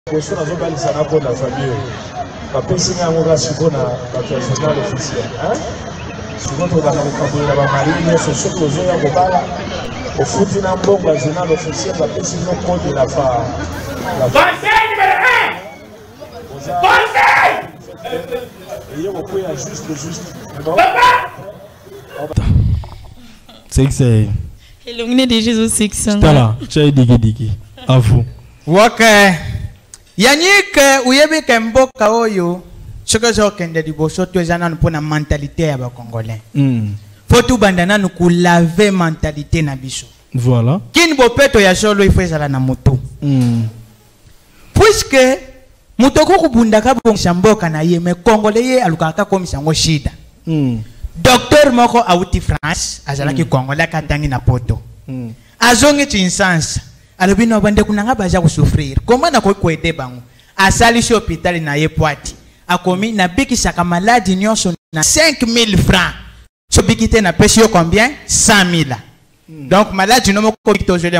Question à Zobali Sanako de la famille. La personne à mon gars, on a la journal officiel. Souvent, on a la marine, c'est ce que j'ai à Bobala. Au foot, il y a un bon journal officiel, la personne au code de la femme. Conseil numéro 1! Conseil! Et on peut juste. C'est que c'est. Et l'ongné de Jésus, c'est que c'est. Là, tu as dit. À vous. Ok. Yannick, uyebe kemboka oyo. Ce que j'ai okende di boso to ezana pour na mentalité ya ba congolais. Faut tout bandana nous ku laver mentalité na biso. Voilà. Kin bopeto ya solo il faut ezala na moto. Puisque mutoko kubundaka bon shamboka na ye me congolais ye alukaka comme sango shida. Docteur moko auti France azala ki congolais katangi na poto. Azongi tinsansa. Alobino bande kunanga baja kusufrir. Comment na ko kwede bango? Asali shi hôpital na ye poati. Akomi na biki saka maladie nyonso na 5000 francs. So bikite na pesi yo combien? 100 000. Donc maladie no moko bikito jele.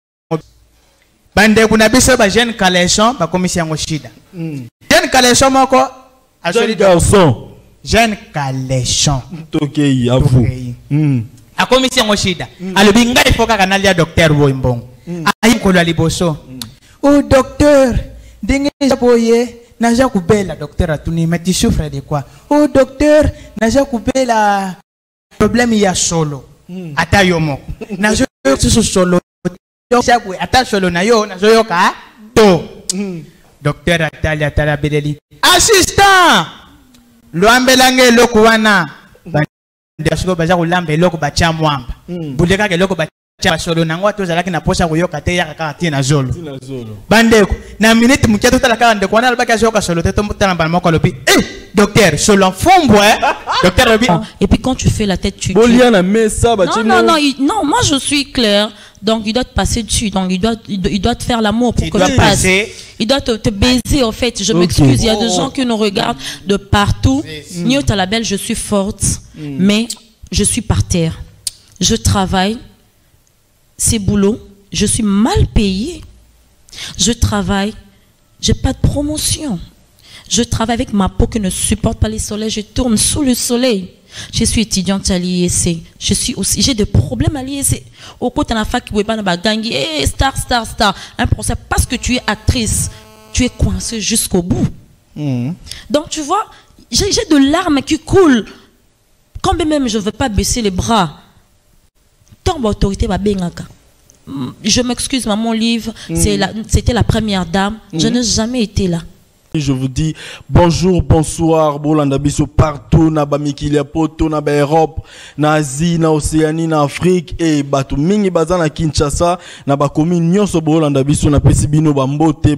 Bande kuna biso ba jeune Kaleson ba komisi yango shida. Jeune Kaleson moko Jeune garçon. Jeune Kaleson. Tokei à vous. A komisi yango shida. Alobi ngai foka kanalia docteur Boimbong. Ayi kolwa liboso. Oh docteur, dingue boye, naja kubela docteur atuni, mais tu souffres de quoi? Oh docteur, naja kubela problème ya solo. Ata yomo. Naja solo. Ata solo na yo, naja yoka to. Docteur atala bedeli. Assistant. Loambelange lokuwana. Ndasiko baza kulambe loko bacha mwamba. Buleka ke loko solo nango to zalaki na posa koyoka te ya kaka na zolo bandeko na minute mukia tota la kaka ndeko wana albaki azoka solo te to mutana bana moko lobi docteur solo fombo docteur lobi et puis quand tu fais la tête tu non moi je suis clair donc il doit te passer dessus donc il doit te faire l'amour pour que tu passes il doit te baiser en fait je m'excuse il y a des gens qui nous regardent de partout Nyota la belle je suis forte mais je suis par terre je travaille. C'est boulot, je suis mal payée. Je travaille, j'ai pas de promotion. Je travaille avec ma peau qui ne supporte pas les soleils. Je tourne sous le soleil. Je suis étudiante à l'IEC. J'ai des problèmes à l'IEC. Au côté de la fac, qui pas gangi, star. Un procès parce que tu es actrice, tu es coincée jusqu'au bout. Donc tu vois, j'ai de larmes qui coulent. Quand même je ne veux pas baisser les bras. Tant d'autorité va bengaka. Je m'excuse, mon livre, c'était la première dame. Je n'ai jamais été là. Je vous dis bonjour, bonsoir, Bolanda biso partout na bamikilia poto na Europe, na Asie, na Océanie, na Afrique et batu mingi baza na Kinshasa na bakomi nyonso Bolanda biso na pesibino bambote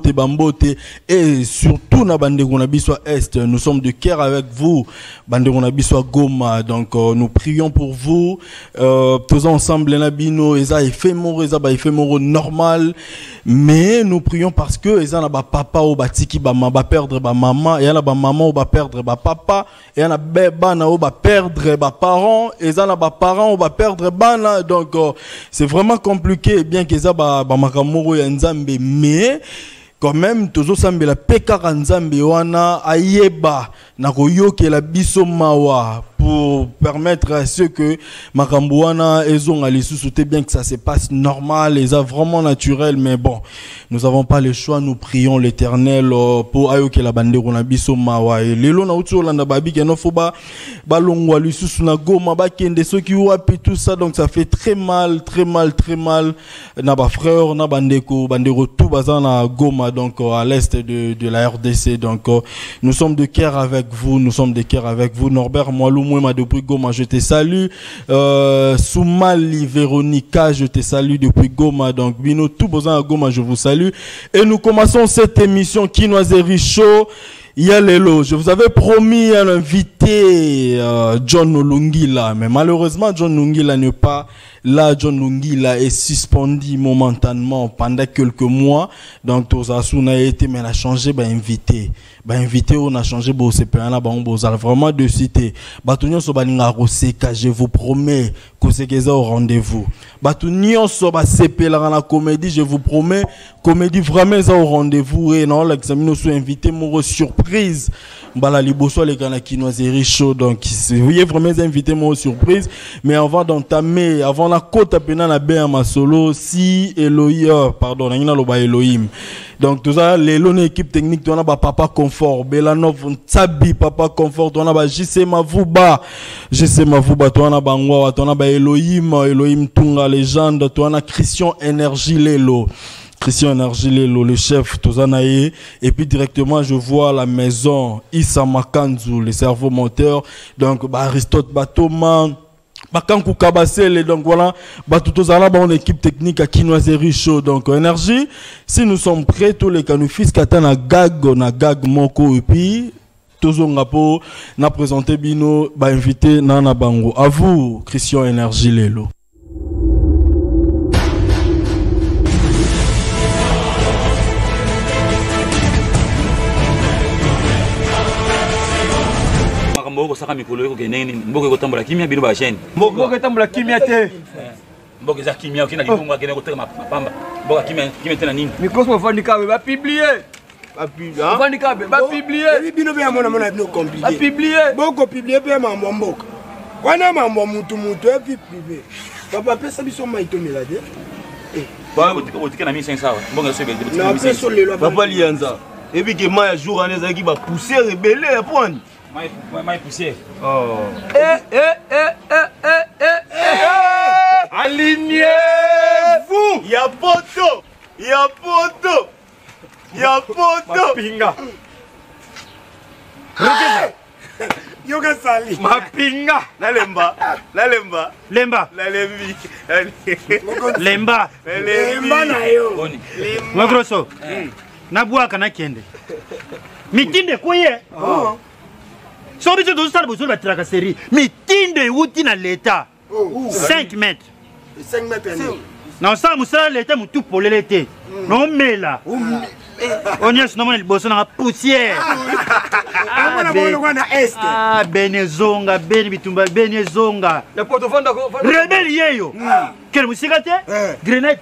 et surtout na bandeko na biso est. Nous sommes de cœur avec vous, bandeko na biso Goma. Donc nous prions pour vous. Tous ensemble na bino eza éphémère normal, mais nous prions parce que eza na ba papa o batiki ba perdre ba maman et y a ba maman ba perdre ba papa et y a beba na ba perdre ba parents et y a ba parents ba perdre bana donc c'est vraiment compliqué bien que ça ba makamoro ya nzambe mais quand même tozo sambela peka nzambe wana ayeba na koyoke la biso mawa pour permettre à ceux que Makambouana et Zong ali sous-souté bien que ça se passe normal et ça vraiment naturel mais bon nous n'avons pas le choix nous prions l'Éternel pour ayoke la bande on a biso mawa et lelo na utu olanda babi keno foba balongwa li sous na Goma ba kende ceux qui wapi tout ça donc ça fait très mal na ba frère na bandeko tout bazana Goma donc à l'est de la RDC donc nous sommes de cœur avec vous Norbert Moalou moi depuis Goma je te salue Soumali Véronica je te salue depuis Goma donc Bino tout besoin à Goma je vous salue et nous commençons cette émission Kinoiserie Show. Il y a Lelo, je vous avais promis un invité invité John Olungila, mais malheureusement John Olungila n'est pas là. John Olungila est suspendu momentanément pendant quelques mois. Donc Tozasu a été, mais il a changé, invité. Invité, on a changé, c'est vraiment de citer. Batunyo Sobaninga Roseka, je vous promets que c'est au rendez-vous. Batunyo Soba CP la comédie, je vous promets, comédie vraiment au rendez-vous. Et non, l'examen nous invité, mon surprise. Bala Liboso, les gars qui nous riche, donc vous voyez vraiment invité, mon surprise. Mais avant d'entamer, avant la côte à peine la baie à ma solo, si Elohim, pardon, on a le Elohim. Donc tout ça, les équipe technique, on a Papa Confort, Belanov, Tsabi, Papa Confort, on a JC Mavouba, on a Bangwa, on a Elohim Tunga légende, on a Christian Énergie Lelo. Christian Énergie Lelo, le chef, Tozanaye. Et puis directement, je vois la maison Issa Makanzu, le cerveau moteur. Donc, Aristote Batoma. Bakankou Kabasele, donc voilà, Batutozala, on équipe technique à Kinoiserie Show, donc énergie. Si nous sommes prêts, tous les canufis, Katana Gag, on a Gag Moko, et puis, Tozongapo, n'a présenté Bino, invité Nana Bango. À vous, Christian Énergie Lelo. Mboko saka mikolo yoko keneni mboko ko tambola kimia bino ba chaîne mboko tambola kimia te mboko za kimia okina libunga kene ko teka mapamba mboko kimia te na nini microscope fandika ba publier fandika ba publier bino be amona bino compliqué ba publier mboko publier pe mambo mboka wana mambo mutu e vie privé papa pesa biso maito melade ba otika na 1500 mboko so be na peso lelo papa lianza ebi ke ma ya jour aneza ki ba pousser rebelle ya poni mai poussière. Oh. Alignez-vous. Ya poto. Pinga. Yoga sali. Mapinga. Lemba. Lemba na yo. Magrosso. Nabuaka na kende. Mitinde koye. So biso do sala bozo ba traka série mitinde wuti na l'état 5 mètres 5 mètres na sa musala l'état mutu polele te no mela onyes no mona liboso na poussière benezonga beni bitumba benezonga le portefeuille rebelle yeyo quel musika te grenade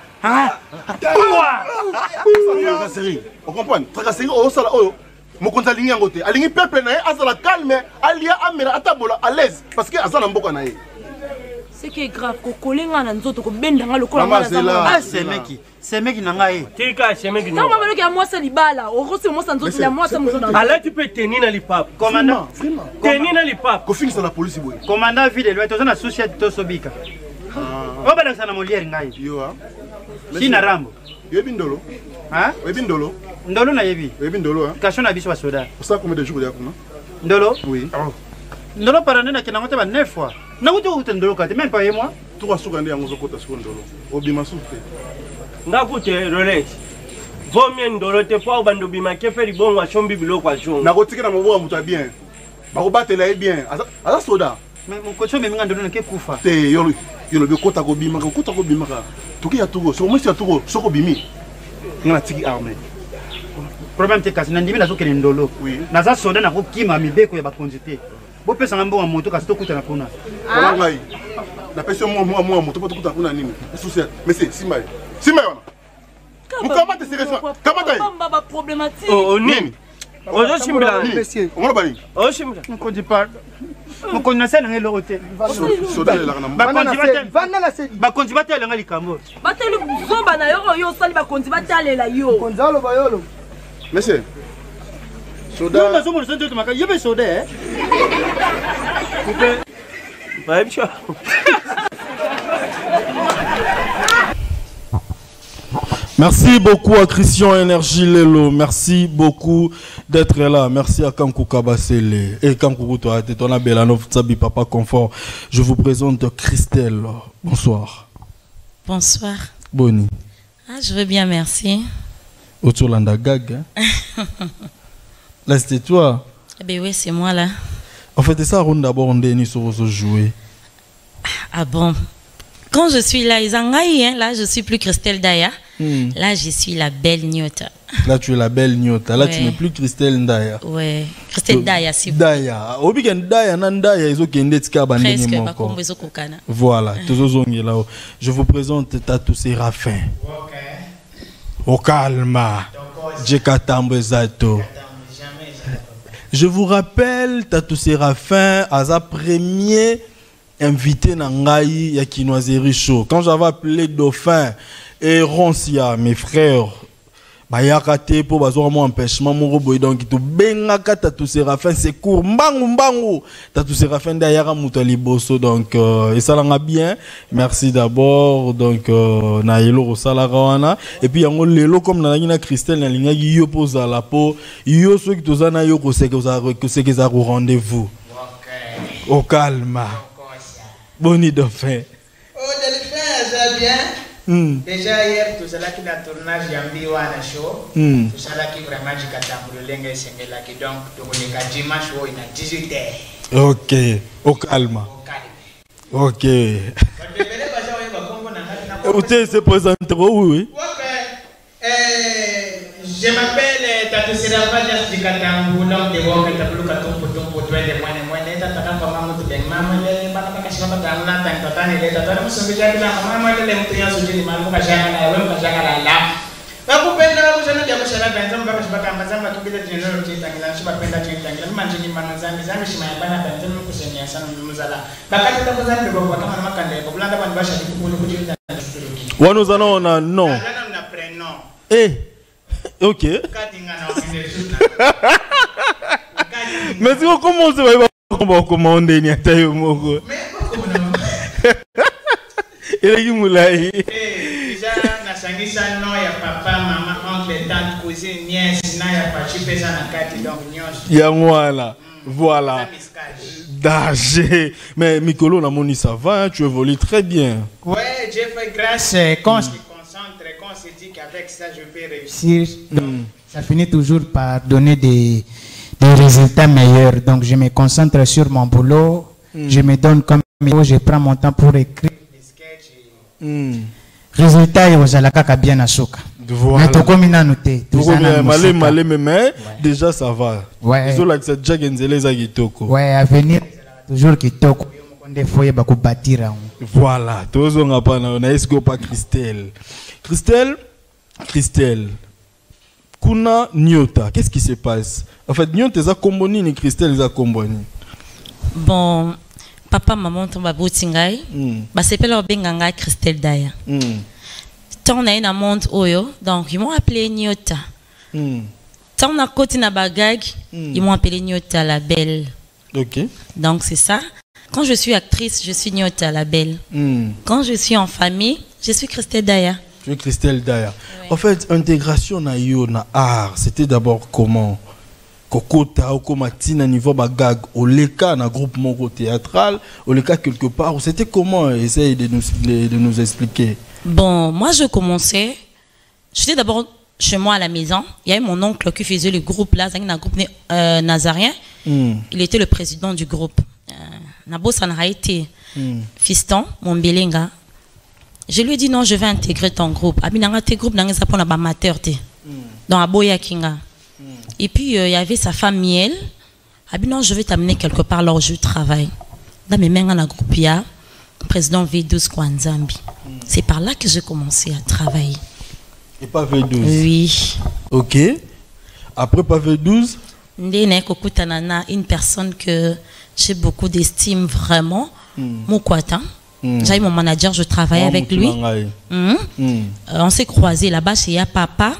on comprend tracasserie au sala oyo mokonza lingi yango te alingi peuple na ye azala calme alia amela atabola à l'aise parce que azala mboka na ye c'est qui est grave ko kolenga na nzoto ko bendanga lokola ngana c'est meki na ngai tika c'est meki non mama loki ya mwasa libala orosi mwasa nzoto ya mwasa mzoto ala tu peux tenir na lipap commandant tenir na lipap ko finisa la police boy commandant ville lui to na société to sobika o bala sana molière ngai yo sina rambo yo bindolo bindolo ndolo na yebi ndolo kasho na biso basoda ça combien de jours ya kuna ndolo oui ndolo parane na kina ngote ba 9 fois na uto uto ndolo kate même pas et moi tu vas souka ndiango zokota siko ndolo obima soupe ndakute Rolex vomie ndolo te po bando bima kefe libongo achombi biloko achombi na kotikena moboa mutu bien ba ko batela bien asa soda mais mon coach me ngando na ke kufa te yo be kota ko bima ka tuki ya tugo so mo si ya tugo soko bimi ngana tiki armée problème te kasi na ndimi na zokene ndolo naza soda na kokima mibeko ya bakonzi te bopesa ngambo wa moto kasi tokuta na kuna ngai na pesa mo moto po tokuta kuna nini souci mais c'est simba wana mukama te sérieux kama tai baba problématique oh nini ozo chimbla monsieur on va bali oh chimbla on dit pas mon connaisseur na ngelo te soda la kana bakonzi batela ngali kambo bateli zomba na yo sali bakonzi batalela yo konzalo bayolo monsieur soda nous sommes le de maka yebe soda coupe vibe show. Merci beaucoup à Christian Énergie Lelo. Merci beaucoup d'être là. Merci à Kankou Kabasele et Kankou Toatona Belanov Tsabi Papa Confort. Je vous présente Christelle. Bonsoir. Bonsoir. Boni. Ah, je vais bien, merci. Otolanda Gag. Là, c'était toi. Eh bien oui, c'est moi là. En fait, c'est ça, on d'abord, on dénie sur jouer. Ah bon? Quand je suis là, là, je suis plus Christelle Daya. Là, je suis la belle Nyota. Là, tu es la belle Nyota. Là, tu n'es plus Christelle Ndaya. Ouais, Christelle Daya, c'est bon. Daya. Au week-end, Daya, Nandaya, ils ont qu'un presque, voilà, je vous présente Tatou Séraphin. Au calme. Je vous rappelle, Tatou Séraphin, à sa première invité Nangaï Yakinoiserie Show. Quand j'avais appelé Dauphin et Roncia, mes frères, Bayakate pour bazoa mon empêchement mon robot donc tout bengaka Tatou Séraphin c'est court mbangu Tatou Séraphin derrière Moutali Bosso donc et ça l'a bien. Merci d'abord donc na yelo salarawana et puis yango lelo comme na Christelle na linga yo posa la po yo ceux qui tozana yo ko c'est que ça rendez-vous. Au calme. Boni Dauphin. Oh Dauphin ça bien. Déjà hier, tout cela qui n'a tournage Yambi Wana Show, tout cela qui vraiment du Katambulenga et Sengela qui donc, le dimanche, il a 18h. Ok, au calme. Ok. Vous se présentez oui. Je m'appelle Tatou Séraphin du Katambu, l'homme de Wong, Tatou Katum, pour toi, les moines, Tata, Maman, Maman, non. Eh, ok. Mais si on commence à commander, il y a taille au mogo. Il est moulay. Déjà, Nasangisa, non, il y a papa, maman, oncle, tante, cousine, nièce, il y a pas chipé ça dans la carte, donc il y a moi là. Voilà. Danger. Mais Mikolo, on a moni ça va, tu évolues très bien. Ouais, j'ai fait grâce. Quand je me concentre, quand on se dit qu'avec ça, je peux réussir, ça finit toujours par donner des résultats meilleurs. Donc, je me concentre sur mon boulot. Je me donne comme je prends mon temps pour écrire des sketchs. Résultat, il y a bien à Soka. Voilà. Déjà ça va. Ouais. Ouais, à venir toujours Kitoko. Voilà. On a est-ce pas Christelle. Christelle. Kuna Nyota. Qu'est-ce qui se passe? En fait, Nyota est à Komboni ni Christelle est à Komboni. Bon, papa, maman, ton babou Tingai. Bah, c'est pas leur benganga Christelle Daya. Tant on a une monde oyo, donc ils m'ont appelé Nyota. Tant on a côté na bagag, ils m'ont appelé Nyota la belle. Ok. Donc c'est ça. Quand je suis actrice, je suis Nyota la belle. Quand je suis en famille, je suis Christelle Daya. Tu es Christelle Daya. Ouais. En fait, intégration na yo na art, c'était d'abord comment? Kokota ou komatina niveau bagag au leka na groupe moro théâtral, au leka quelque part, c'était comment? Essaye de nous expliquer. Bon, moi je commençais, j'étais d'abord chez moi à la maison. Il y avait mon oncle qui faisait le groupe là, un groupe nazarien. Il était le président du groupe. Nabo Sanraïté, fiston, mon belenga. Je lui ai dit non, je vais intégrer ton groupe. Abinanga tes groupes dans les apprendre à amateur dans Aboya Kinga. Et puis il y avait sa femme Miel. Abinan, je vais t'amener quelque part là où je travaille. Dans mes mains dans le groupe ya, président V12 Kwanzambi. C'est par là que j'ai commencé à travailler. Et pas V12? Oui. Ok. Après pas V12? Une personne que j'ai beaucoup d'estime vraiment. Moukwata. J'avais mon manager, je travaillais avec lui. On s'est croisés là-bas chez Papa.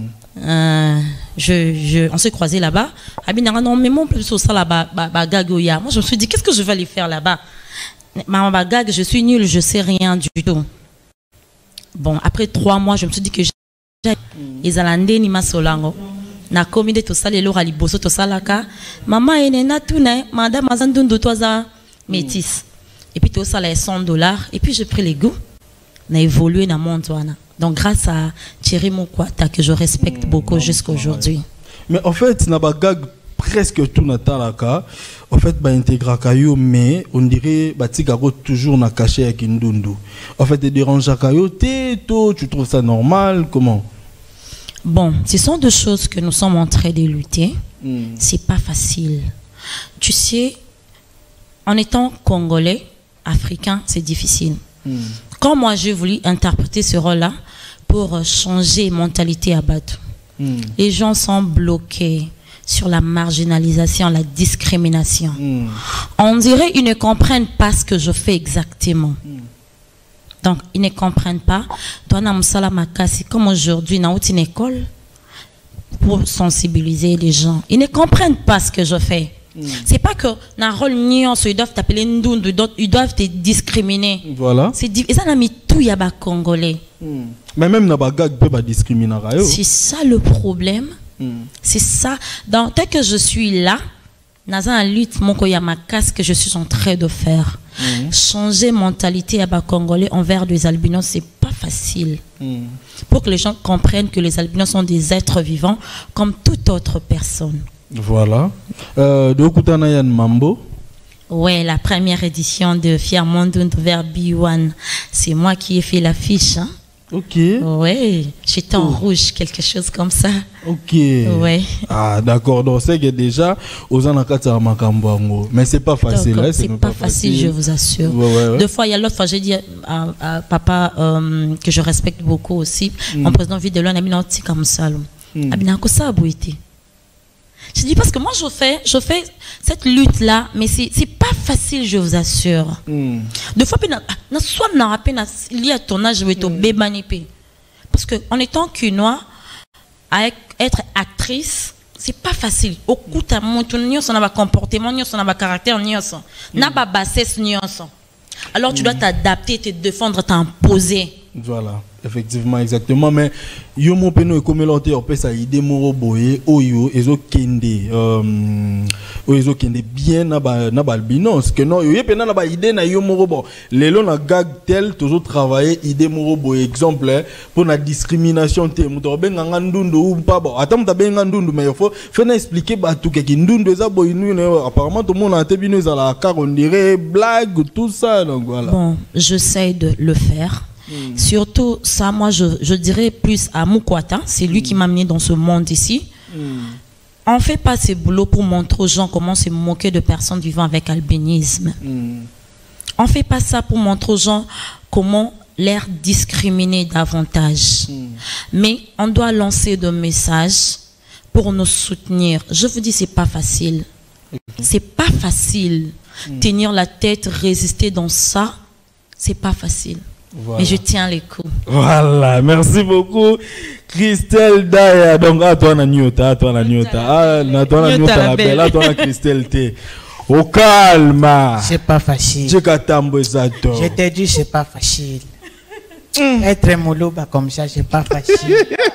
On s'est croisés là-bas. Non, mais mon plus au là-bas, Gagoya. Moi, je me suis dit, qu'est-ce que je vais aller faire là-bas? Maman Bagag, je suis nulle, je sais rien du tout. Bon, après 3 mois, je me suis dit que ils allaient ni ma solango. Na commis de tout ça, les lois liboso tout ça là ka. Maman est na tout né, madame mazandundu toza métis. Et puis tout ça là $100 et puis j'ai pris les goûts. Na évolué dans mon monde. Donc grâce à Thierry Mokwata que je respecte beaucoup jusqu'à aujourd'hui. Mais en fait, na bagag presque tout natalaka en fait ba intégrer kayo mais on dirait batika toujours na caché avec Ndundu en fait te dérange kayo to tu trouves ça normal comment? Bon, ce sont deux choses que nous sommes en train de lutter. C'est pas facile. Tu sais, en étant congolais, africain, c'est difficile. Quand moi j'ai voulu interpréter ce rôle-là pour changer mentalité à Batu, les gens sont bloqués sur la marginalisation, la discrimination. On dirait qu'ils ne comprennent pas ce que je fais exactement. Donc, ils ne comprennent pas. Comme aujourd'hui, dans une école, pour sensibiliser les gens. Ils ne comprennent pas ce que je fais. C'est pas que dans le rôle ils doivent t'appeler Ndundu, ils doivent te discriminer. Voilà. C'est ça n'a mis tout yaba congolais. Mais même dans gag peut discriminer. C'est ça le problème. C'est ça. Donc, dès que je suis là, dans un lutte, mon koyamakas que je suis en train de faire. Changer mentalité à congolais envers les albinos, c'est pas facile. Pour que les gens comprennent que les albinos sont des êtres vivants comme toute autre personne. Voilà. De Koutanayan Mambo. Ouais, la première édition de Fier Mondund vers B1. C'est moi qui ai fait l'affiche. Hein? Ok. Ouais, j'étais en rouge, quelque chose comme ça. Ok. Ouais. Ah, d'accord. Donc, c'est que déjà, aux Anakata Makambango. Mais c'est pas facile. Hein, c'est pas facile, je vous assure. Deux fois, il y a l'autre fois, j'ai dit à papa, que je respecte beaucoup aussi, mon président Vidélo, on a mis un petit comme ça. Abinako ça a bouité. Je dis parce que moi je fais cette lutte là, mais c'est pas facile, je vous assure. Deux fois soit il y a ton âge parce que en étant qu'une être actrice, c'est pas facile. Au coup t'as mon on a comportement, on a caractère, on a bassesse, alors tu dois t'adapter, te défendre, t'imposer. Voilà, effectivement, exactement. Mais yo mon peno et comme l'autre on peut ça idée moro boye oyo ezo kende ezo kende bien na balbinos que non yo pena na ba idée na yo moro bon lelo na gag tel toujours travailler idée moro boye exemple pour la discrimination te muto benga ndundu ou pas bon attends ta benga ndundu mais il faut faire expliquer ba tout que ndundu za boye nous apparemment tout le monde a été bino za la car on dirait blague tout ça donc voilà. Bon, j'essaie de le faire. Surtout ça, moi je dirais plus à Mukwata, c'est lui qui m'a amené dans ce monde ici. On fait pas ce boulot pour montrer aux gens comment se moquer de personnes vivant avec albinisme. On fait pas ça pour montrer aux gens comment les discriminer davantage. Mais on doit lancer des messages pour nous soutenir. Je vous dis, c'est pas facile. C'est pas facile. Tenir la tête, résister dans ça, c'est pas facile. Voilà. Mais je tiens les coups. Voilà, merci beaucoup Christelle Daya. Donc à toi na Nyota, à toi na Nyota, à toi na Nyota la belle, à toi na Christelle T. Au calme. C'est pas facile. Je t'ai dit c'est pas facile. Être moloba comme ça c'est pas facile.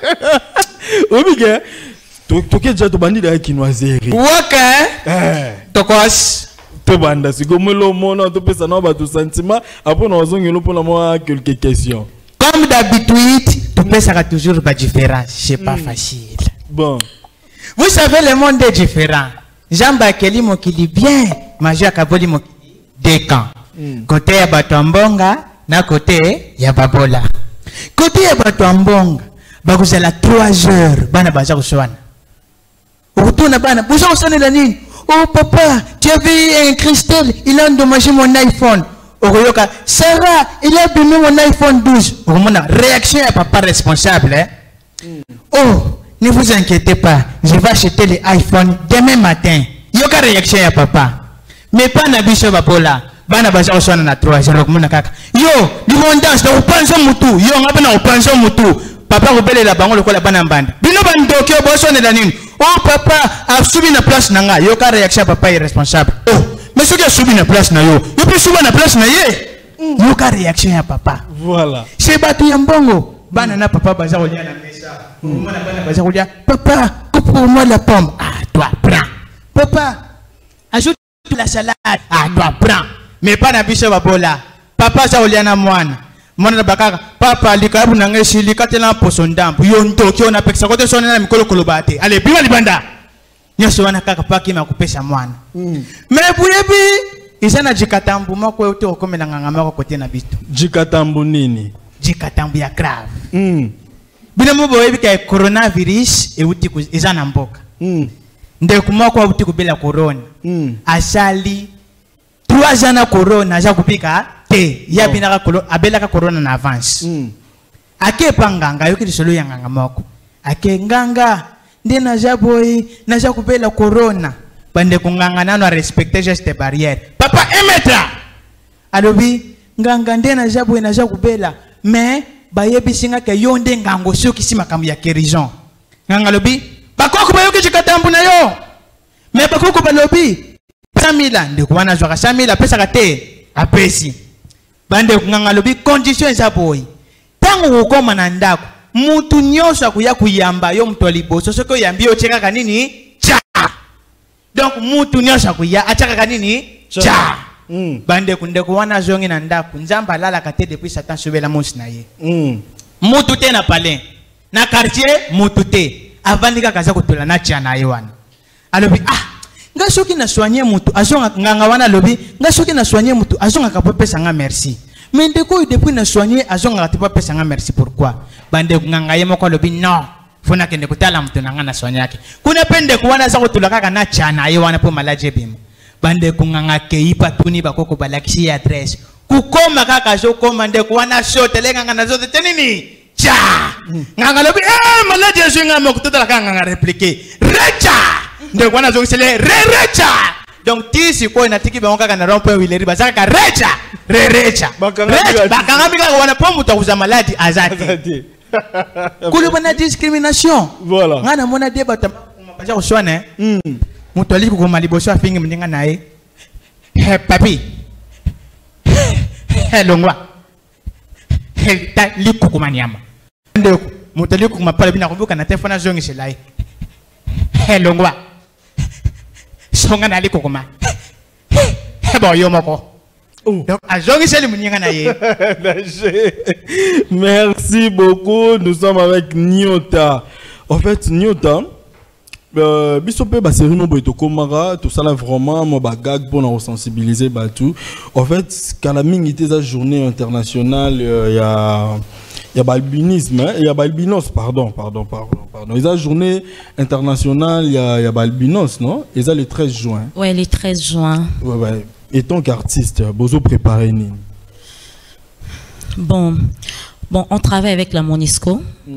Oui mais tu que déjà tu bandit de Kinoiserie. Waka. Tokos. Banda si comme le monde tout peut ça non ba tout sentiment après nous allons pour moi quelques questions comme d'habitude tout peut ça toujours pas différent c'est pas facile bon vous savez le monde est différent Jean Bakeli mokili bien Magia Kaboli mokili deux camps côté ya Batambonga na côté ya Babola côté ya Batambonga bakuzala 3 heures bana baza kuswana ukutuna bana buza kusana nini. Oh papa, tu as vu un Christelle, il a endommagé mon iPhone. Oroyoka, Sarah, il a abîmé mon iPhone 12. Réaction à papa responsable. Hein? Oh, ne vous inquiétez pas, je vais acheter l'iPhone demain matin. Yoka réaction à papa. Mais pas Nabiso Bapola. Bana baza osona na 3 jours comme kaka. Yo, limondance na upanzo mutu. Yo ngaba na upanzo mutu. Papa robele la bango lokola bana mbanda. Bino bandokyo bosone la nini? Oh papa, a subi na place nanga. Yo ka réaction papa est responsable. Oh, mais ce qui a subi na place na yo. Yo peut subi na place na ye. Yo ka réaction ya papa. Voilà. C'est batu ya mbongo. Bana na papa baza kolia na mesa. Mona bana baza kolia. Papa, coupe pour moi la pomme. Ah, toi prends. Papa, ajoute la salade. Ah, toi prends. Mais pas na biso babola. Papa za kolia na mwana. Mwana bakaka papa likabu na ngesi likatela poso ndambu yo ntoki ona pekisa kote sona na mikolo kolobate ale bima libanda nyonso wana kaka paki makupesa mwana mais buyebi izana jikatambu moko yote okomela nganga moko kote na bitu jikatambu nini jikatambu ya grave bino mo boyebi ka coronavirus euti izana mboka ndeko moko euti kubela corona asali 3 ans na corona aja kupika te ya binaka abela ka corona na avance ake panganga yoki solo ya nganga moko ake nganga ndena jaboy na ja kupela corona bande kunganga nano respecter geste barrière papa emetra alobi nganga ndena jaboy na ja kupela mais bayebi singa ke yonde ngango soki si makambo ya guérison nganga lobi bakoko bayoki chikatambu na yo mais bakoko balobi samila ndeko wana jwaka samila pesa kate apesi bande kunganga lobi condition za boy tango ukoma na ndako mutu nyosha kuya kuyamba yo mtu aliboso soko yambi yo cheka kanini cha donc mutu nyosha kuya achaka kanini cha bande kundeko wana zongi na ndako nzamba lala kate depuis satan sobela monsi na ye mutu te na palin na quartier mutu te avandika kaza kutola na cha na ye wana alobi nga soki na soigner mutu azonga nganga wana lobi nga soki na soigner mutu azonga kapopesa nga merci mais ndeko depuis na soigner azonga kapopesa nga merci pourquoi bande nganga ye moko lobi non fona kende kutala mutu nanga na soigner yake kuna pende kuwana za kutola kaka na cha na ye wana po malaje bimo bande kunganga keipa tuni bakoko balakisi adresse kukoma kaka zo koma ndeko wana shote lenga na zote tenini cha nganga lobi malaje zo ngama kutala kaka nganga répliquer recha ndeko wana zo sele recha donc tisi ko na tiki bango kaka na rompo wileri bazaka recha recha bakanga bika wana pombu to kuza maladi azati kulu bana discrimination voilà ngana mona débat baza kuswana mutu ali ko maliboso afingi mninga nae he papi hello ngwa he ta liku kumanyama ndeko mutu ali ko mapala bina kubuka na telefona zongi selai hello ngwa songa na liko kuma hebo yo moko donc azongi seli mninga nae merci beaucoup nous sommes avec Nyota en fait Nyota bisope ba série no boito komara tout ça là vraiment mo ba gag pour nous sensibiliser ba tout en fait quand la mingi était la journée internationale il y a balbinisme il y a balbinos pardon il y a journée internationale il y a balbinos non et ça le 13 juin ouais le 13 juin ouais et tant qu'artiste bozo préparer ni bon on travaille avec la Monisco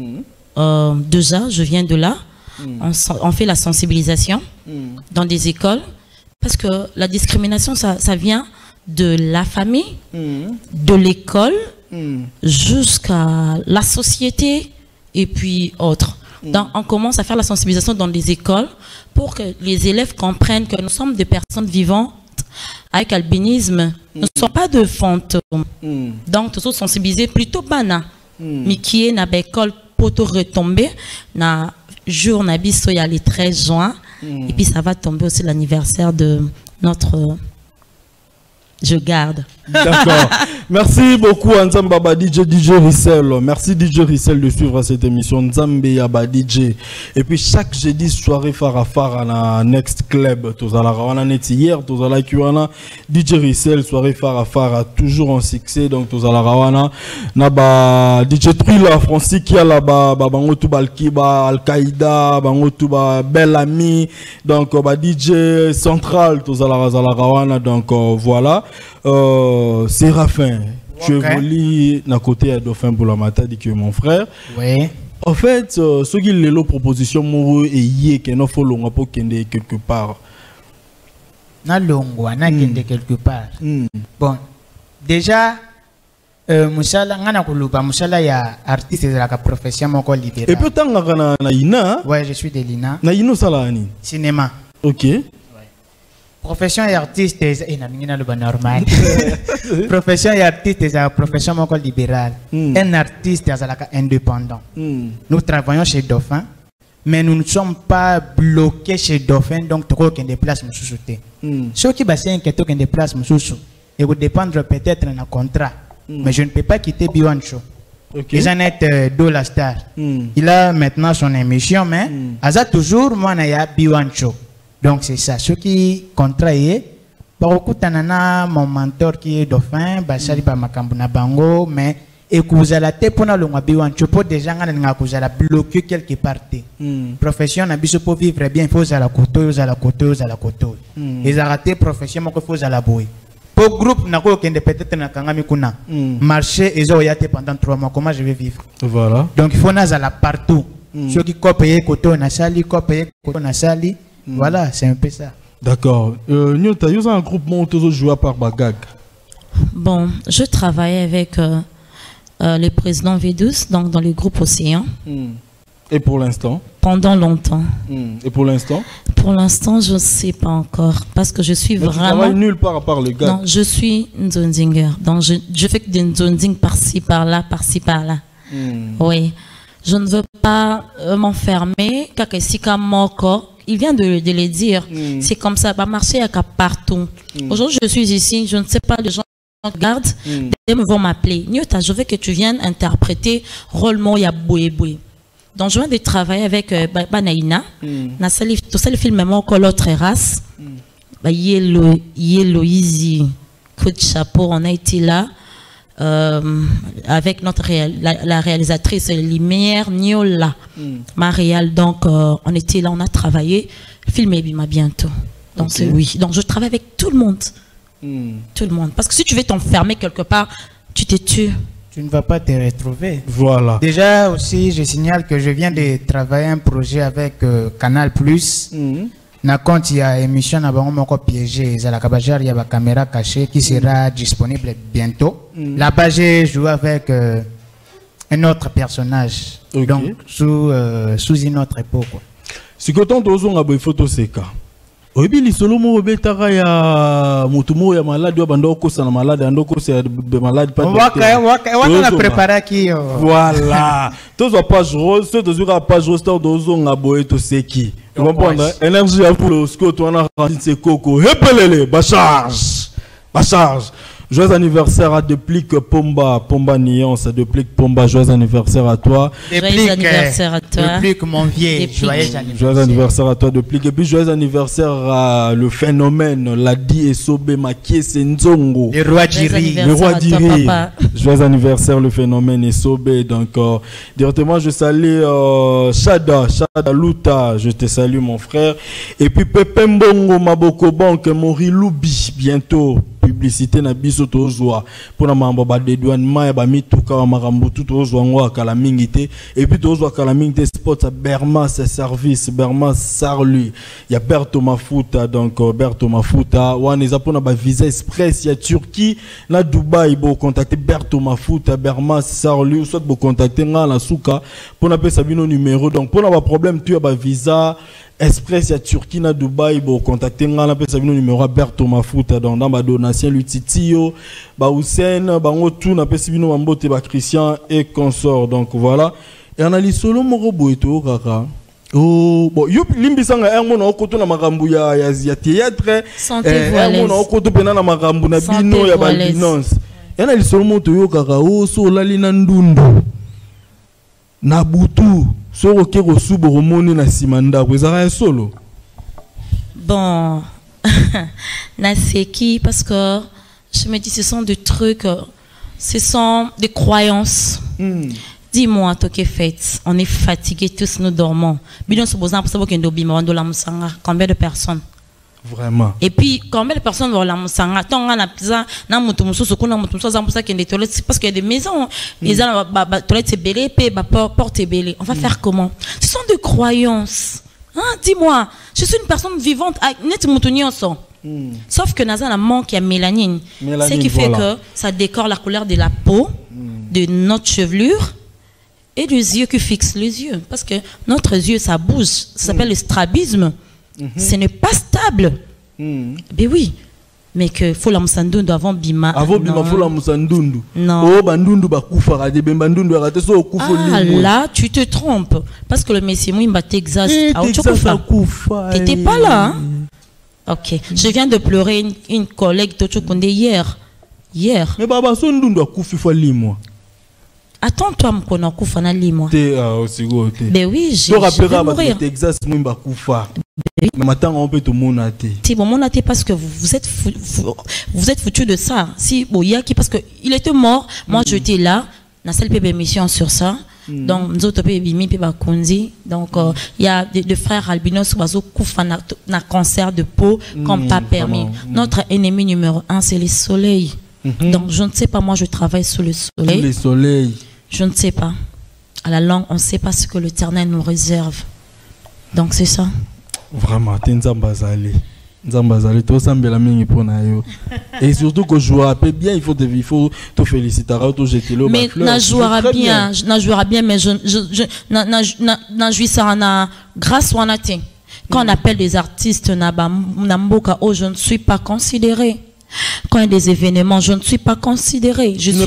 déjà je viens de là. On fait la sensibilisation dans des écoles parce que la discrimination ça vient de la famille, de l'école jusqu'à la société et puis autres. Donc on commence à faire la sensibilisation dans les écoles pour que les élèves comprennent que nous sommes des personnes vivantes avec albinisme, nous ne sommes pas de fantômes. Donc tout ça sensibiliser plutôt bana, mais qui est dans l'école pour tout retomber na jour nabiso il y a le 13 juin et puis ça va tomber aussi l'anniversaire de notre je garde. D'accord. Merci beaucoup Nzambe Baba DJ Rissel. Merci DJ Rissel de suivre cette émission Nzambe Yaba DJ. Et puis chaque jeudi soirée Farafara na Next Club. Tozala rawana net hier, tozala kiwana DJ Rissel soirée Farafara toujours en succès donc tozala rawana na ba DJ Thriller Francis qui a là ba bango tu balkiba Al-Qaïda, bango tu ba Bel Ami donc ba DJ Central tozala rawana donc voilà. Séraphin, tu évolues à côté de Dauphin Boulamata, dit que mon frère. Oui. En fait, ce qui est la proposition, c'est qu'il ne faut pas qu'il quelque part. Na longo, na kende quelque part. Bon, déjà, musala ngana kuluba musala ya artiste de la profession moko libérale. Et puis tant na ina. Ouais, je suis de l'INA. Na ino salani. Cinéma. Ok. Profession et artiste normal. Profession et artiste est une profession libérale. Un artiste est indépendant. Nous travaillons chez Dauphin, mais nous ne sommes pas bloqués chez Dauphin, donc tu as des places nous ceux qui basent des places nous et vous dépendre peut-être d'un contrat, mais je ne peux pas quitter Biwan Show. Ils en est de la star. Il a maintenant son émission, mais il a toujours moi Biwan Show. Donc c'est ça. Ce qui contraye, tanana mon mentor qui est dauphin, basali ba makambu na bango, mais et que vous allez te pona le ngabiwan, tu peux déjà nga vous allez bloquer quelque part. Profession na biso pour vivre bien, il faut à la côté, à la côté, à la côté. Ils arrêtent profession, mais il faut à la boue. Pour groupe na ko kende peut-être na kangami kuna. Marché et zoyate pendant 3 mois, comment je vais vivre? Voilà. Donc il faut nazala partout. Ceux qui copient côté na sali, copier côté na sali. Voilà, c'est un peu ça. D'accord. Nyota, vous avez un groupement où vous jouez par Bagag? Bon, je travaille avec le président V12, donc dans le groupe Océan. Et pour l'instant? Pendant longtemps. Et pour l'instant? Pour l'instant, je ne sais pas encore. Parce que je suis mais vraiment... tu travailles nulle part à part le gars? Non, je suis Nzondinger. Donc je fais que des Nzonding par-ci, par-là, par-ci, par-là. Oui. Je ne veux pas m'enfermer. Kakesika Moko. Il vient de le dire. C'est comme ça. Va marcher à partout. Aujourd'hui, je suis ici. Je ne sais pas, les gens regardent. Ils vont m'appeler. Nyota, je veux que tu viennes interpréter rôle Moya Boué. Donc, je viens de travailler avec Banaïna. Dans le film, même encore l'autre race. Yellow Easy. Coup de chapeau, on a été là. Avec notre la réalisatrice Lumière Niola Marial, donc on était là, on a travaillé, le film est bientôt, donc c'est oui, donc je travaille avec tout le monde, tout le monde, parce que si tu veux t'enfermer quelque part, tu te tues, tu ne vas pas te retrouver. Voilà. Déjà aussi, je signale que je viens de travailler un projet avec Canal Plus. Quand il y a une émission à Bango piégé, il y a la caméra cachée qui sera disponible bientôt. Là-bas, j'ai joué avec un autre personnage, donc sous une autre époque. Si tu as une photo, c'est quoi? Oyebi lisolo mo betaka ya mutumo ya malade wa bando ko sana malade andoko se malade pas waka na préparer qui voilà tozo page rose tozo ka page rose tozo ngaboye to seki tu comprends énergie ya pour le sco to na randise koko hepelele ba charge joyeux anniversaire à Deplique Pomba Nuance, Deplique Pomba, joyeux anniversaire à toi. Joyeux anniversaire à toi. Deplique mon vieil, joyeux anniversaire à toi Deplique. Et puis joyeux anniversaire à le phénomène, Ladi Esobe Makie Senzongo. Le roi d'Iri. Le roi d'Iri. Joyeux anniversaire le phénomène Esobe. Donc directement je salue Shada Luta, je te salue mon frère. Et puis Pepe Mbongo Maboko Banque, Mori Loubi, bientôt. Publicité na biso tozwa pour na mambo ba dédouanement ya ba mituka wa marambo tout tozwa ngwa kala mingité et puis tozwa kala mingité sport à Berma ses services Berma Sarlu ya Berto Mafuta donc Berto Mafuta wana eza pona ba visa express ya Turquie na Dubaï bo contacter Berto Mafuta Berma Sarlu soit bo contacter nga la souka pona pesa bino numéro donc pona ba problème tu ya ba visa express ya Turquie na Dubaï bo contacter nga la pesa bino numéro à Berto Mafuta donc dans ba donation Lutitio ba Hussein bango tout na pesa bino mambote ba Christian et consort donc voilà et on a li solo moko boeto kaka oh bon yo limbisanga ermo na okoto na makambu ya théâtre ermo na okoto pena na makambu na bino ya ba finance et on a li solo moto yo kaka oh so lali na ndundu na butu soro ke rosubo romoni na simanda kwezaka solo. Bon Naseki, parce que je me dis ce sont des trucs, ce sont des croyances. Dis-moi, toi qui fait, on est fatigués tous, nous dormons. Combien de personnes? Vraiment. Et puis, combien de personnes vont la moussanga? Parce qu'il y a des maisons, les toilettes c'est belé, porte est belé. On va faire comment? Ce sont des croyances. Hein, dis-moi, je suis une personne vivante. Sauf que Nazan a manque à mélanine. Ce qui fait que ça décore la couleur de la peau, de notre chevelure et des yeux qui fixent les yeux. Parce que notre yeux, ça bouge. Ça s'appelle le strabisme. Ce n'est pas stable. Ben oui. Mais que faut la moussandundu avant bima. Avant bima, faut la moussandundu. Non. Oh, bandundu bakufa, rade bandundu rate so kufa. Ah là, tu te trompes. Parce que le messie mouimba Texas. T'étais pas là. Hein? Ok. Je viens de pleurer une collègue Tochokonde hier. Mais baba sondundu akufi fa limo. Attends-toi, m'kona kufa na limo. T'es aussi gros. Ben oui, j'ai mourir. Texas mouimba kufa. Mais maintenant, on peut tout le monde athée. Si bon, mon athée parce que vous êtes foutu de ça. Si Boyaki parce que il était mort, moi j'étais là, na seule émission sur ça. Donc nous autres bimi pe bakonzi. Donc il y a des frères albinos qui bazo kufa na cancer de peau comme pas permis. Notre ennemi numéro 1 c'est le soleil. Donc je ne sais pas, moi je travaille sous le soleil. Le soleil. Je ne sais pas. À la langue, on ne sait pas ce que l'Éternel nous réserve. Donc c'est ça. Vraiment, tu es Nzambazali. Nzambazali, tu es mingi pour nayo. Et surtout que je joue bien, il faut te féliciter, te jeter le mais na jouera bien, mais je jouis ça na grâce ou naté. Quand on appelle des artistes na mboka, oh je ne suis pas considéré. Quand il y a des événements, je ne suis pas considéré. Je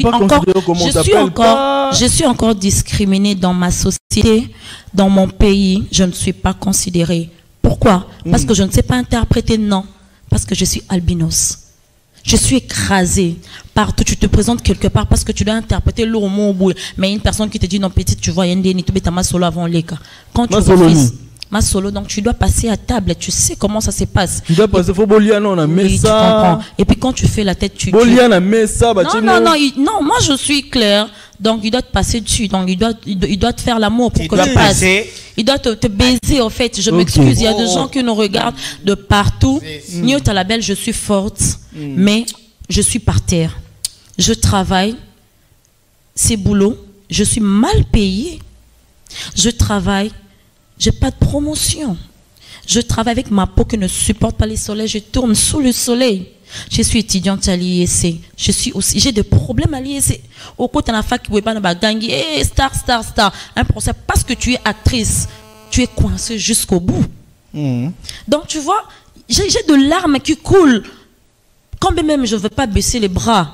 suis encore discriminée dans ma société, dans mon pays. Je ne suis pas considérée. Pourquoi? Parce que je ne sais pas interpréter, non. Parce que je suis albinos. Je suis écrasée partout. Tu te présentes quelque part parce que tu dois interpréter le mot au bout. Mais une personne qui te dit non, petite, tu vois, il y a une ma solo avant les cas. Quand tu refuses, ma solo, donc tu dois passer à table. Tu sais comment ça se passe. Tu dois passer, faut boliana, on a mis ça. Tu comprends. Et puis quand tu fais la tête, tu. Boliana, mais ça, bah, non, moi je suis claire. Donc il doit te passer dessus. Donc il doit te faire l'amour pour que tu passes. Il doit te baiser en fait. Je m'excuse. Il y a des gens qui nous regardent de partout. Niot à la belle, je suis forte, mais je suis par terre. Je travaille. C'est boulot. Je suis mal payée. Je travaille. J'ai pas de promotion. Je travaille avec ma peau qui ne supporte pas les soleils. Je tourne sous le soleil. Je suis étudiante à l'IEC. J'ai des problèmes à l'IEC. Au côté de la fac, qui ne pas gagner. Star. Un procès parce que tu es actrice. Tu es coincée jusqu'au bout. Donc tu vois, j'ai de larmes qui coulent. Quand même je ne veux pas baisser les bras.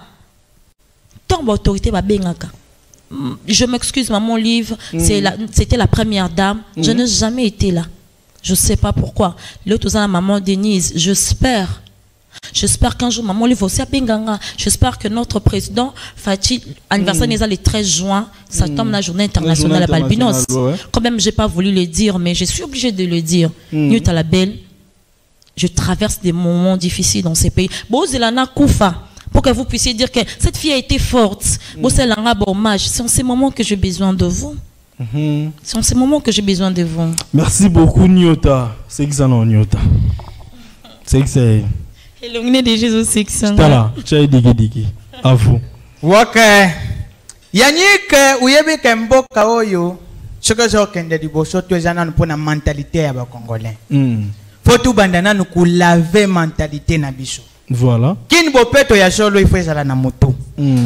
Tant d'autorité va bengaka. Je m'excuse, mon livre, c'était la première dame. Je n'ai jamais été là. Je ne sais pas pourquoi. L'autre, la maman Denise, j'espère qu'un jour, maman livre aussi à Benganga. J'espère que notre président, Fatih, anniversaire le 13 juin, ça tombe la journée internationale à Balbinos. Quand même, je n'ai pas voulu le dire, mais je suis obligée de le dire. Nyuta la belle, je traverse des moments difficiles dans ces pays. Bozelana Koufa. Pour que vous puissiez dire que cette fille a été forte. C'est en ces moments que j'ai besoin de vous. C'est en ces moments que j'ai besoin de vous. Merci beaucoup, Nyota. C'est excellent, Nyota. C'est excellent. Et l'ongné de Jésus, c'est excellent. Là, tu as dit à vous. Ok. Yannick, uyebe kemboka oyo. Ce que j'ai okende di boso tu es en pour la mentalité ya ba Congolais. Faut tout bandana nous laver mentalité na biso. Voilà. Kin bopeto ya solo il faut ezala na moto.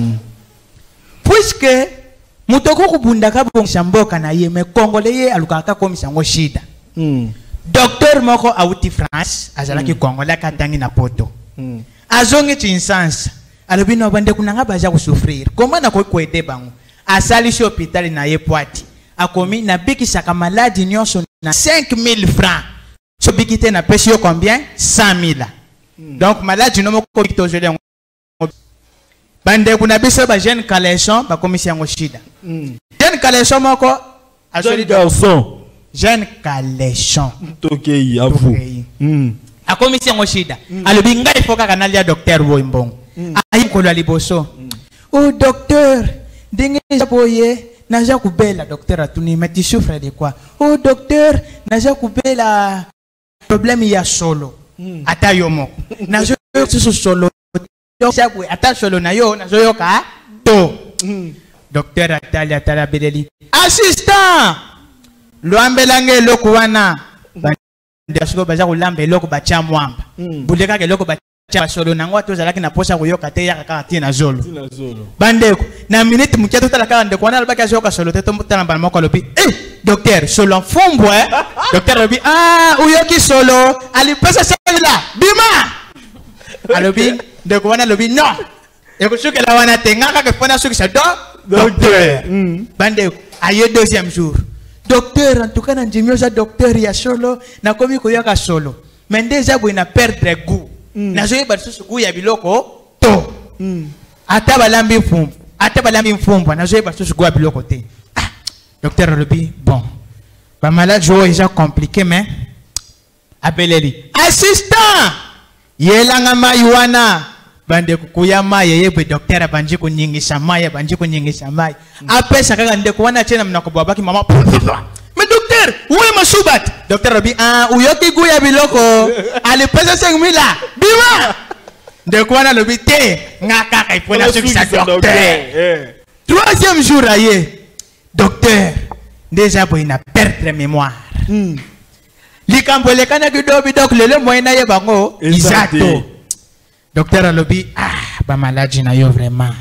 Puisque mutoko kubundaka bongisha mboka na ye me Congolais ye alukaka komisa ngo shida. Docteur moko auti France azala ki Congolais katangi na poto. Azongi tinsansa. Alobino bande kunanga baja kusufrir. Comment na ko kwede bango? Asali shi hôpital na ye poati. Akomi na bikisa ka maladi nyonso na 5000 francs. So bikite na pesi yo combien? 100 000. Donc malade no moko aujourd'hui bande kuna biso ba jeune Kaleson ba commission ngo shida. Jeune Kaleson moko jeune garçon jeune Kaleson tokei à vous a commission ngo shida alobi ngai foka kanalia docteur Boimbong ayi ko la liboso oh docteur ndenge japoye naja kubela docteur atuni mais tu souffres de quoi? Oh docteur naja kubela problème ya solo ata yomo na zo solo ata solo na yo na zo yoka to docteur atala bedeli assistant loambelange loko wana ndasiko baza kulamba eloko bacha mwamba buleka ke loko bacha solo nango to zalaki na posa koyoka te ya kaka na zolo bandeko na minute mukiato tala kala ndeko wana albaka zoka solo te to mutana ba moko lopi docteur solo fombo docteur lobi uyoki solo alipesa sela bima alobi ndeko wana lobi no ekusuke la wana tengaka ke fona suki sa docteur bandeko aye deuxième jour docteur en tout cas ndimyo za docteur ya solo na komi koyoka solo mais déjà boina perdre goût na zoye ba susu goût ya biloko to ata balambi mfumbo na zoye ba susu goût ya biloko te docteur lobi bon ba malade jo déjà compliqué mais Abeleli. Assistant! Yelanga mayuana. Bande kukuya maye yebe docteur banji kunyingisha maye banji kunyingisha maye. Apesa kaka ndeko wana chena mnakobwa baki mama. Mais docteur, où est ma soubat? Docteur Robi, uyoki guya biloko. Ale pesa 5,000 là. Bima! Ndeko wana lobi te. Ngaka kaipona sukisa docteur. Troisième jour aye. Docteur, déjà pour une perte de mémoire. Likambo lekana kidobi dok lele moyena ye bango isato. Docteur alobi ba maladie na yo vraiment.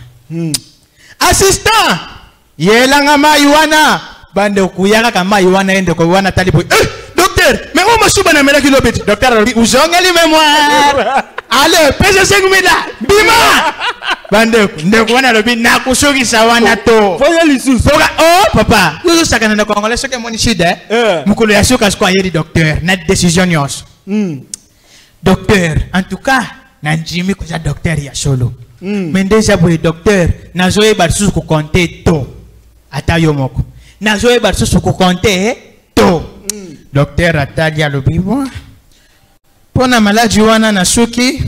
Assistant, yelanga mayuana bande kuyaka kama yuana ende ko wana talipo. Docteur, mais on m'a souba na mela kilobi. Docteur alobi uzongeli mémoire. Allez, pèse 5,000 là. Bima! Bande ndeko wana alobi na kusukisa wana to. Foya lisusu. Oh papa, nous sakana na congolais ce que mon chide. Mukolo ya soka kwa yedi docteur, na décision nyos. Docteur, en tout cas, na njimi ko za docteur ya solo. Mais déjà pour le docteur, na zoe ba susu ko compter to. Ata yo moko. Na zoe ba susu ko compter to. Docteur atali alobi bon. Pona maladie wana na suki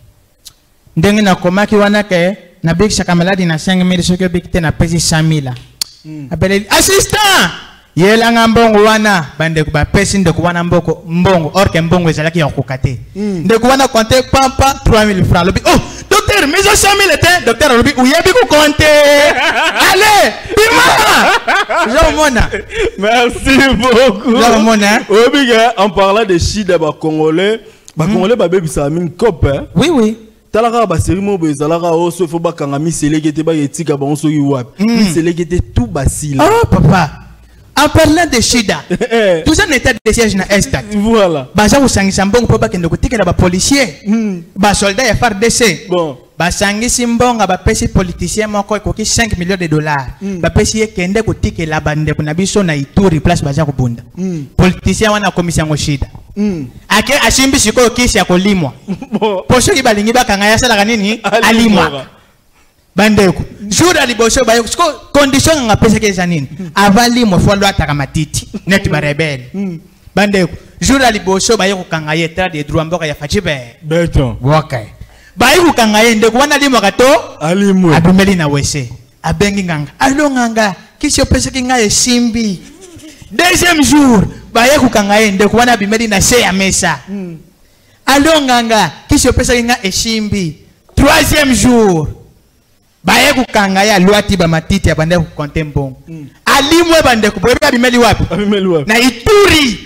ndenge na komaki wana ke na bikisha ka maladie na 5,000 soki bikite na pesi 100,000. Abele assistant yelanga mbongo wana bande ko ba pesi ndeko wana mbongo orke mbongo ezalaki ya kokate. Ndeko wana compter pampa 3,000 francs. Lobi oh docteur mais 100,000 était docteur lobi uyebi ko compter. Allez bima. Jean-Mona. Merci beaucoup. Jean-Mona. Obiga en parlant de Chida ba Congolais. Ba Congolais ba bebi sa min cop hein. Oui oui. Talaka ba serimo be zalaka o so fo ba kanga mi selegete ba yetika ba onso yi wap. Mi selegete tout basila. Oh papa. En parlant de Chida. Tout ça n'était de siège na Estat. Voilà. Ba za usangisa mbongo po ba kende ko tikela ba policier. Ba soldat ya FARDC. Bon. Ba sangisi mbongo ba pesi politicien moko ekoki 5 millions de dollars. Ba pesi kende ko tikela bande ko na biso na Ituri place ba za ko bunda. Politicien wana komisa ngo Chida. Ake ashimbi siko kisi ya kolimwa. Posho ki balingi ba kanga ya sala kanini alimwa. Bandeko. Jour à liboso ba siko condition nga pesa ke janini. Avali mo fo lwa taka matiti. Net ba rebelle. Bandeko. Jour à liboso ba yoko kanga ye tra de droit mboka ya fachibe. Beton. Wokai. Ba yoko kanga ye ndeko wana limwa kato alimwe. Abumeli na wese. Abengi nganga. Alo nganga kisi pesa ki nga simbi. Deuxième jour baye kukanga ndeko wana bimeli na se ya mesa. Alo nganga kisi pesa ki nga eshimbi. Troisième jour baye kukanga ya luati ba matiti ya bande ku kontembo. Alimwe bande ku bebe bimeli wapi? Bimeli wapi? Na Ituri.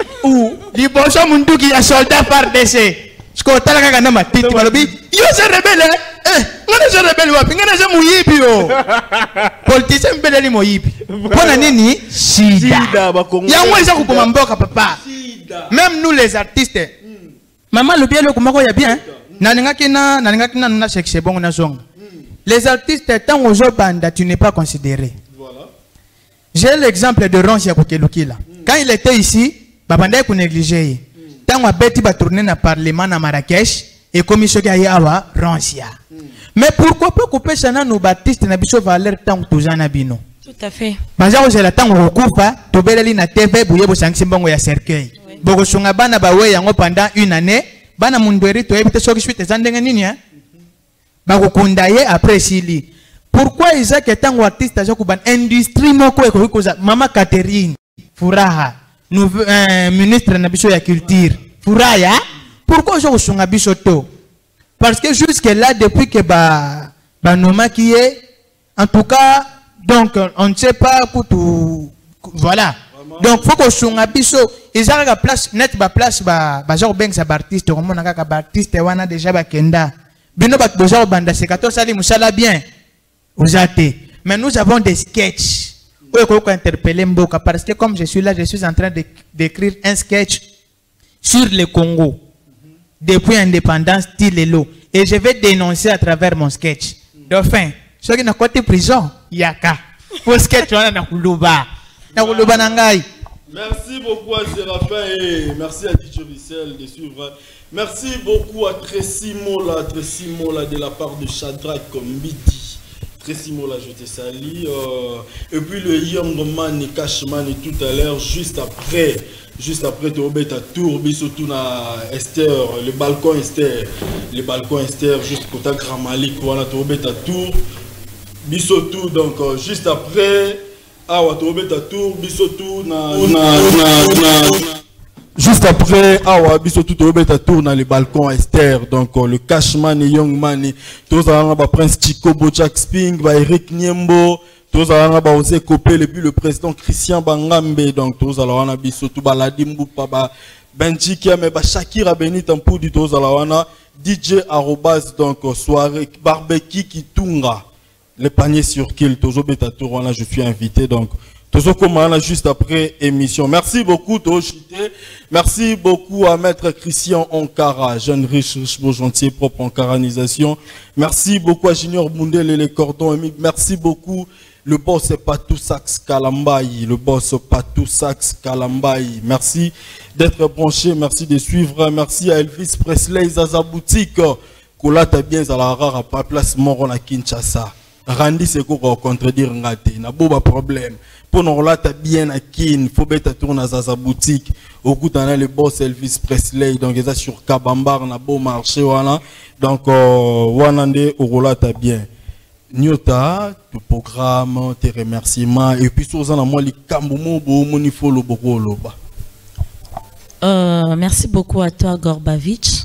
Liboso munduki ya soldat FARDC. Sko talaka kana matiti balobi yo se rebelle. Ngana se rebelle wapi? Ngana se muyibi yo. Politicien mbeleli moyibi. Pona nini? Chida. Yango eza kokoma mboka papa. Même nous les artistes. Maman le bien le komako ya bien. Naningaki na sexe bon na zonga. Les artistes tant aux banda tu n'es pas considéré. Voilà. J'ai l'exemple de Ronce Yakokelukila. Quand il était ici, babanda ko négliger. Tant abeti ba tourner na parlement na Marrakech et comme ce qui awa Roncia. Mais pourquoi pas couper ça na nos artistes na biso valeur tant tozana bino. Tout à fait. Baza ozela tango kokufa tobeleli na TV buye bo sangisi mbongo ya cercueil. Boko sunga bana bawe yango pendant une année, bana mundweri to ebite soki suite zandenge nini hein? Bako kundaye après sili. Pourquoi Isaac est tango artiste azo kuban industrie moko eko koza mama Catherine Furaha, ministre na biso ya culture. Furaha, pourquoi je sunga biso to? Parce que jusque là depuis que ba noma qui est en tout cas donc on ne sait pas pour tout voilà. Donc faut que sunga biso ezaka place net ba place ba genre beng sa artiste comme on a ka artiste wana déjà ba kenda. Bino ba boza banda c'est 14 sali musala bien. Osate. Mais nous avons des sketchs. Où qu'on interpeller Mboka parce que comme je suis là, je suis en train d'écrire un sketch sur le Congo depuis l'indépendance Tilelo et je vais dénoncer à travers mon sketch. Dauphin, ceux qui n'ont pas été prison, yaka. Pour sketch on a na kuluba. Na kuluba nangai. Merci beaucoup à Séraphin et merci à Dicho Vissel de suivre. Merci beaucoup à Tracy Mola de la part de Shadrach Kombiti. Tracy Mola, je te salue. Et puis le Young Man et Cashman tout à l'heure, juste après Juste après, tu as tour, surtout na Esther, le balcon Esther, juste côté Grand Malik, voilà, tu as tour, surtout, donc juste après, tu as tour, surtout juste après, surtout tu as tour dans le balcon Esther, donc le Cashman et Young Money, tous à Prince Chico, Bochak Sping, Eric Niembo. Tous allons oser copier le président Christian Bangambe, donc tous allons surtout Baladim Paba Benjiki mais Shakira Benita Mpudi tous allons DJ arrobas donc soirée barbecue qui tunga les paniers sur kill toujours beta tour là je suis invité donc toujours comment juste après émission. Merci beaucoup Toshité, merci beaucoup à maître Christian Onkara, jeune riche beau gentil propre encaranisation. Merci beaucoup à Junior Mundel et les cordons, merci beaucoup. Le boss Patou Sax Kalambaï, merci d'être branché, merci de suivre, merci à Elvis Presley, Zaza Boutique, Kolata bien à la rare à place Moron à Kinshasa. Randy c'est quoi contredire ngate, n'a pas problème. Pour nous là bien à Kin, faut bête tourner à Zaza Boutique. Au coup t'en as le boss Elvis Presley, donc ils sur Kabambar n'a beau marché voilà. Donc Wanande au là bien. Nyota, tu programme, tes remerciements, et puis sur ça, moi, les Kambumo, Monifolo, Bogoloba. Merci beaucoup à toi, Gorbavitch,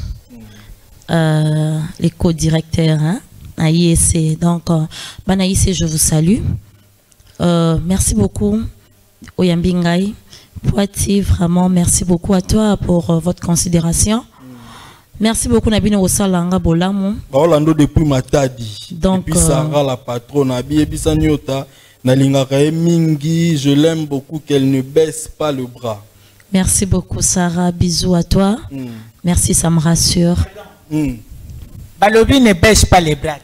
les co-directeurs à IEC. Donc, Banaïs, je vous salue. Merci beaucoup, Oyambingai. Poiti, vraiment, merci beaucoup à toi pour votre considération. Merci beaucoup Nabino Osalanga Bolamu. Orlando depuis Matadi. Donc depuis Sarah la patronne Abi Ebisa Nyota Nalinga Mingi, je l'aime beaucoup qu'elle ne baisse pas le bras. Merci beaucoup Sarah, bisous à toi. Merci, ça me rassure. Balobi ne baisse pas les bras.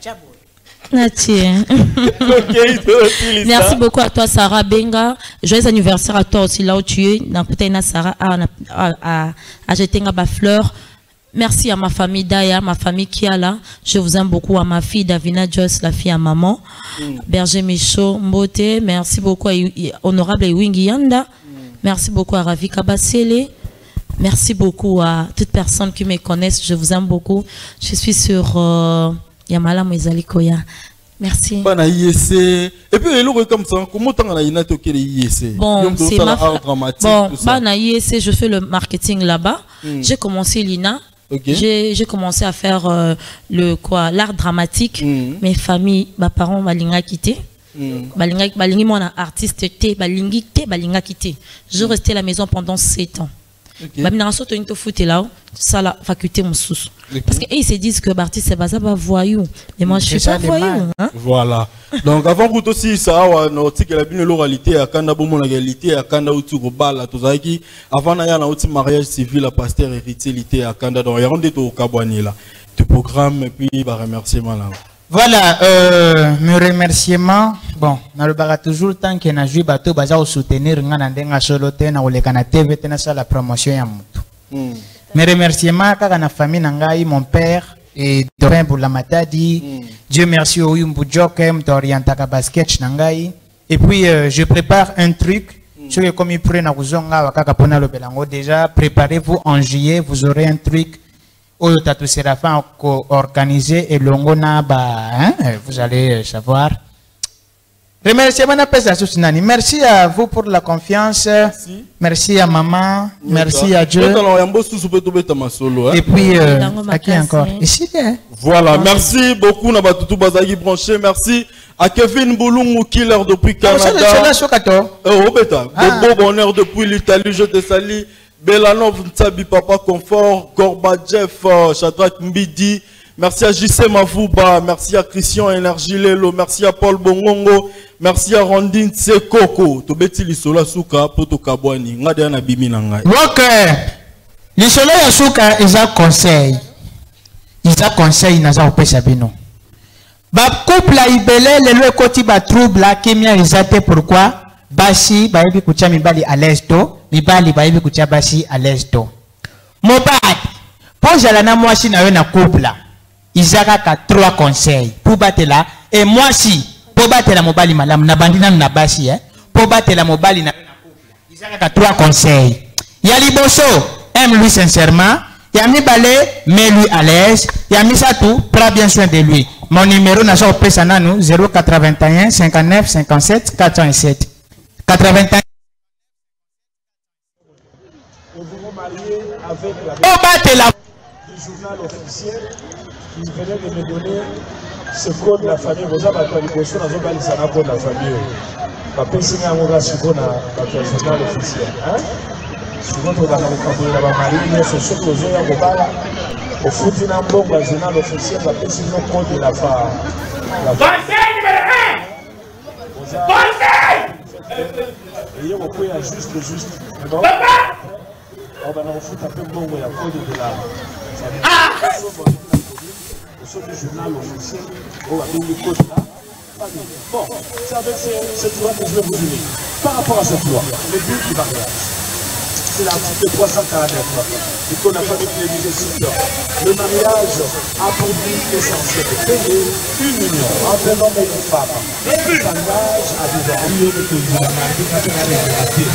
Merci beaucoup à toi Sarah Benga. Joyeux anniversaire à toi aussi là où tu es. Sarah a jeté ma fleur. Merci à ma famille Daya, ma famille Kiala. Je vous aime beaucoup. À ma fille Davina Joyce, la fille à maman. Berger Michaud, Mbote. Merci beaucoup à Honorable Ewingi Yanda. Merci beaucoup à Ravika Basele. Merci beaucoup à toutes personnes qui me connaissent. Je vous aime beaucoup. Je suis sur Yamala Moizali Koya. Merci. Et puis, il comme ça. Comment tu as IEC? Bon, c'est ma bon, IEC, je fais le marketing là-bas. J'ai commencé l'INA. J'ai commencé à faire l'art dramatique. Mes familles, mes parents m'ont quitté. Balingi mon artiste té, balingi té, balinga quitté. Je restais à la maison pendant 7 ans. Ça la faculté mon sous. Parce qu'ils se disent que l'artiste c'est pas voyou. Et moi je suis pas voyou. Voilà. Donc avant vous aussi ça la bien l'oralité à Kanda bon l'égalité à Kanda outu bala tout ça qui avant na na outi mariage civil à pasteur héritier à Kanda donc y a rendu au Kabwani là. Tu programme et puis bah remerciement là. Voilà, mes remerciements. Bon, na le baga toujours tant que na joué bateau baza au soutenir ngana ndenga solo te na oleka na TV te na la promotion ya mutu. Mes remerciements kaka na famille nangai, mon père et Dorin Boulamatadi. Dieu merci au Yumbu Jokem d'orientaka basket nangai. Et puis je prépare un truc. Ce que comme il prend na kuzonga wakaka pona lo belango déjà préparez-vous en juillet, vous aurez un truc. Oyo Tatou Séraphin organisé et Longona vous allez savoir. Merci à vous pour la confiance. Merci à maman. Merci à Dieu. Et puis à qui encore? Ici. Voilà, merci beaucoup Nabatutu Bazagi branché. Merci à Kevin Boulungu Killer depuis Canada. Bobo Bonheur depuis l'Italie, je te salue. Belanov Ntabi Papa Confort, Gorbachev, Shadrach Mbidi, merci à JC Mavouba, merci à Christian Énergie Lelo, merci à Paul Bongongo, merci à Rondine Tsekoko, Tobeti Lisola Souka, Poto Kabwani, Ngadiana Biminanga. Ok, Lisola Souka, ils ont conseil. Ils ont conseil, ils ont opé Sabino. Ba couple a ibele, le koti ba trouble, la kémia, ils ont pourquoi? Basi, ba ebi kucha mibali à l'esto. Mibali ba ebi kucha basi à l'esto. Mobali, pour jalana moi si na couple, Isaka ka 3 conseils pour battre là et moi si pour battre la mobali malam na bandina na basi pour battre la mobali na couple. Isaka ka 3 conseils. Yali Bosso aime-lui sincèrement. Yami Balé, mets-lui à l'aise. Yami Satou, prends bien soin de lui. Mon numéro n'a pas opé Sananou 081 59 57 407. 81. Vous vous mariez avec la du journal officiel qui venait de me donner ce code de la famille. Vous avez appelé pour ça, vous avez le code de la famille. Après, c'est un journal officiel. Souvent, on a le marié, c'est ce que vous avez au foot, il y a un bon journal officiel, après, c'est le code de la famille. Conseil numéro 1! Conseil! Et on peut juste. Papa! On va foot un peu bon, il y a code de la famille. Sur le journal officiel, on va donner le code là. Bon, c'est avec cette loi que je vais vous donner. Par rapport à cette loi, le but du mariage, c'est l'article 349. Et qu'on n'a pas utilisé sur le mariage a pour but essentiel de payer une union entre l'homme et une femme. Qui s'engage à des amis de que vous avez raté.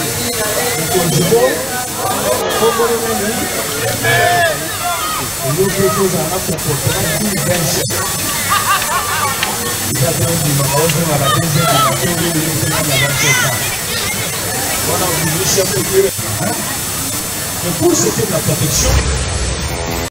L'autre chose à la comportement qui baisse. Il y a un numéro à la deuxième mais pour ce qui est de la protection,